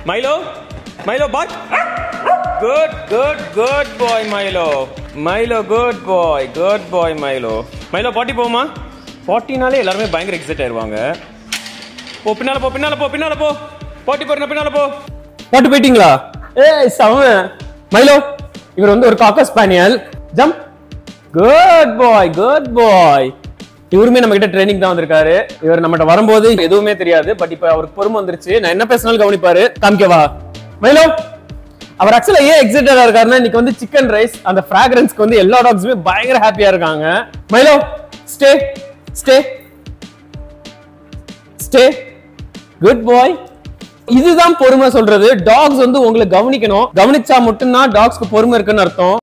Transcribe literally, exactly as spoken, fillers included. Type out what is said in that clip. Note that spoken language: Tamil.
Milo, Milo, bark. Good, good, good boy, Milo. Milo, good boy, good boy, Milo. Milo, potty போமா? pottyனாலே எல்லாரும் பயங்கர எக்ஸைட் ஆயிருவாங்க. போ பின்னால போ பின்னால போ பின்னால போ. potty போறன பின்னால போ. potty போய்ட்டீங்களா? ஏய் சம. Milo, இவர் வந்து ஒரு cocker spaniel. Jump. Good boy, good boy. இவருமே நம்ம கிட்ட ட்ரைனிங் தான் வந்திருக்காரு. இவர் நம்மகிட்ட வரும்போது எதுவுமே தெரியாது, பட் இப்ப அவருக்கு பொறுமை வந்துருச்சு. நான் என்ன பேசினாலும் கவனிப்பாரு. காமிக்கவா மைலோ? அவர் ஆக்சுவலா ஏன் எக்ஸைட்டடா இருக்காருன்னா, இன்னைக்கு வந்து சிக்கன் ரைஸ் அந்த ஃபிராக்ரன்ஸ்க்கு வந்து எல்லா டாக்ஸுமே பயங்கர ஹாப்பியா இருக்காங்க. Milo stay stay stay good boy. இதுதான் பொறுமை சொல்றது. டாக்ஸ் வந்து உங்களை கவனிக்கணும். கவனிச்சா மட்டும்தான் டாக்ஸ்க்கு பொறுமை இருக்குன்னு அர்த்தம்.